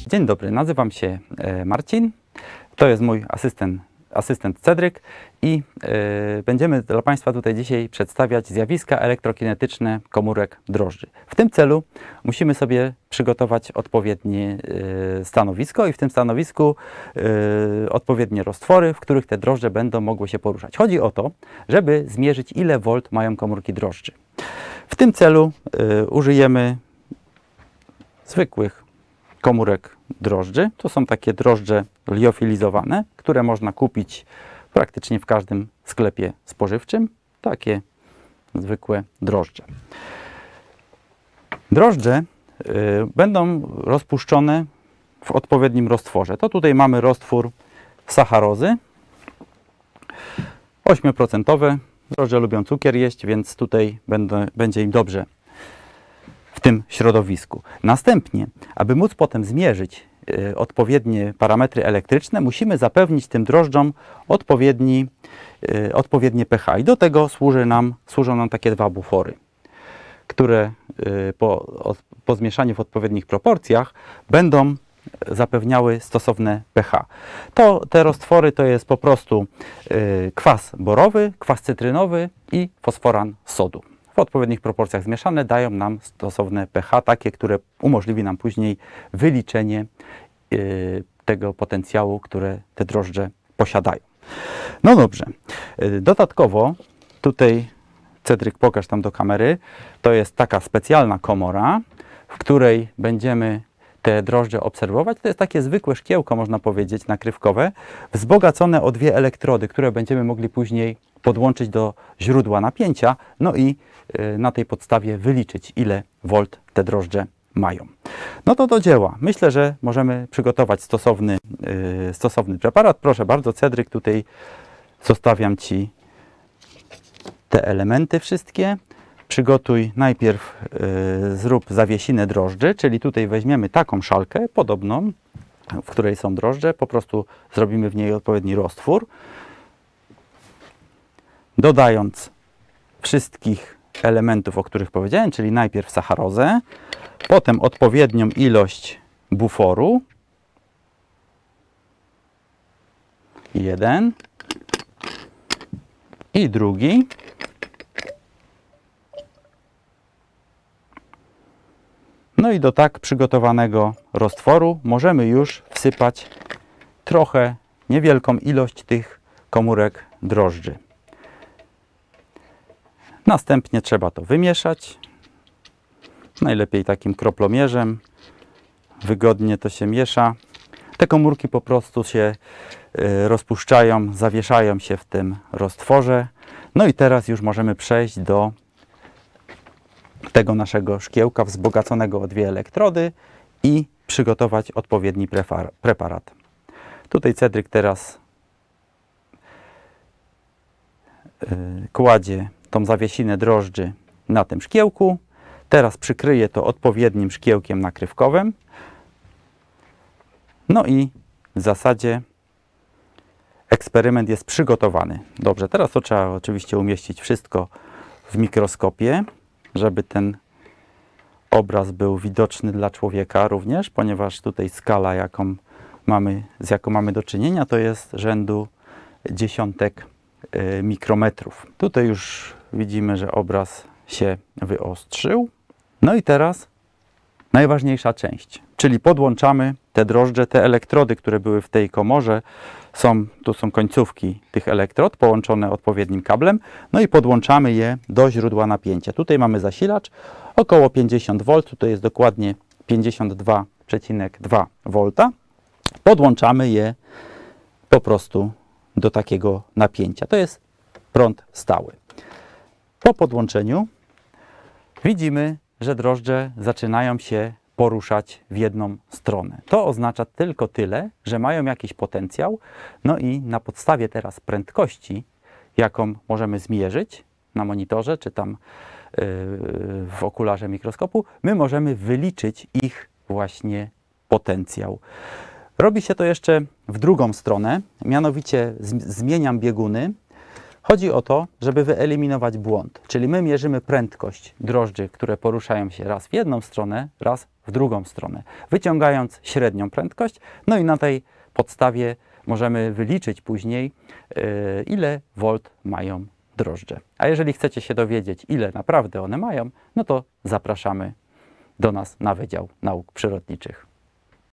Dzień dobry, nazywam się Marcin, to jest mój asystent Cedryk i będziemy dla Państwa tutaj dzisiaj przedstawiać zjawiska elektrokinetyczne komórek drożdży. W tym celu musimy sobie przygotować odpowiednie stanowisko i w tym stanowisku odpowiednie roztwory, w których te drożdże będą mogły się poruszać. Chodzi o to, żeby zmierzyć, ile volt mają komórki drożdży. W tym celu użyjemy zwykłych komórek drożdży. To są takie drożdże liofilizowane, które można kupić praktycznie w każdym sklepie spożywczym. Takie zwykłe drożdże. Drożdże będą rozpuszczone w odpowiednim roztworze. To tutaj mamy roztwór sacharozy 8%. Drożdże lubią cukier jeść, więc tutaj będzie im dobrze w tym środowisku. Następnie, aby móc potem zmierzyć odpowiednie parametry elektryczne, musimy zapewnić tym drożdżom odpowiednie pH. I do tego służą nam takie dwa bufory, które po zmieszaniu w odpowiednich proporcjach będą zapewniały stosowne pH. Te roztwory to jest po prostu kwas borowy, kwas cytrynowy i fosforan sodu. W odpowiednich proporcjach zmieszane dają nam stosowne pH, takie, które umożliwi nam później wyliczenie tego potencjału, które te drożdże posiadają. No dobrze, dodatkowo tutaj, Cedryk, pokaż tam do kamery, to jest taka specjalna komora, w której będziemy te drożdże obserwować. To jest takie zwykłe szkiełko, można powiedzieć, nakrywkowe, wzbogacone o dwie elektrody, które będziemy mogli później podłączyć do źródła napięcia, no i na tej podstawie wyliczyć, ile volt te drożdże mają. No to do dzieła. Myślę, że możemy przygotować stosowny preparat. Proszę bardzo, Cedryk, tutaj zostawiam Ci te elementy wszystkie. Przygotuj najpierw, zrób zawiesinę drożdży, czyli tutaj weźmiemy taką szalkę podobną, w której są drożdże, po prostu zrobimy w niej odpowiedni roztwór, dodając wszystkich elementów, o których powiedziałem, czyli najpierw sacharozę, potem odpowiednią ilość buforu, jeden i drugi, no i do tak przygotowanego roztworu możemy już wsypać trochę, niewielką ilość tych komórek drożdży. Następnie trzeba to wymieszać, najlepiej takim kroplomierzem, wygodnie to się miesza. Te komórki po prostu się rozpuszczają, zawieszają się w tym roztworze. No i teraz już możemy przejść do tego naszego szkiełka wzbogaconego o dwie elektrody i przygotować odpowiedni preparat. Tutaj Cedryk teraz kładzie tą zawiesinę drożdży na tym szkiełku. Teraz przykryję to odpowiednim szkiełkiem nakrywkowym. No i w zasadzie eksperyment jest przygotowany. Dobrze, teraz to trzeba oczywiście umieścić wszystko w mikroskopie, żeby ten obraz był widoczny dla człowieka również, ponieważ tutaj skala, z jaką mamy do czynienia, to jest rzędu dziesiątek mikrometrów. Tutaj już widzimy, że obraz się wyostrzył. No i teraz najważniejsza część, czyli podłączamy te drożdże, te elektrody, które były w tej komorze. Tu są końcówki tych elektrod połączone odpowiednim kablem, no i podłączamy je do źródła napięcia. Tutaj mamy zasilacz około 50 V, tutaj jest dokładnie 52,2 V. Podłączamy je po prostu do takiego napięcia. To jest prąd stały. Po podłączeniu widzimy, że drożdże zaczynają się poruszać w jedną stronę. To oznacza tylko tyle, że mają jakiś potencjał, no i na podstawie teraz prędkości, jaką możemy zmierzyć na monitorze, czy tam w okularze mikroskopu, my możemy wyliczyć ich właśnie potencjał. Robi się to jeszcze w drugą stronę, mianowicie zmieniam bieguny. Chodzi o to, żeby wyeliminować błąd, czyli my mierzymy prędkość drożdży, które poruszają się raz w jedną stronę, raz w drugą stronę, wyciągając średnią prędkość. No i na tej podstawie możemy wyliczyć później, ile volt mają drożdże. A jeżeli chcecie się dowiedzieć, ile naprawdę one mają, no to zapraszamy do nas na Wydział Nauk Przyrodniczych.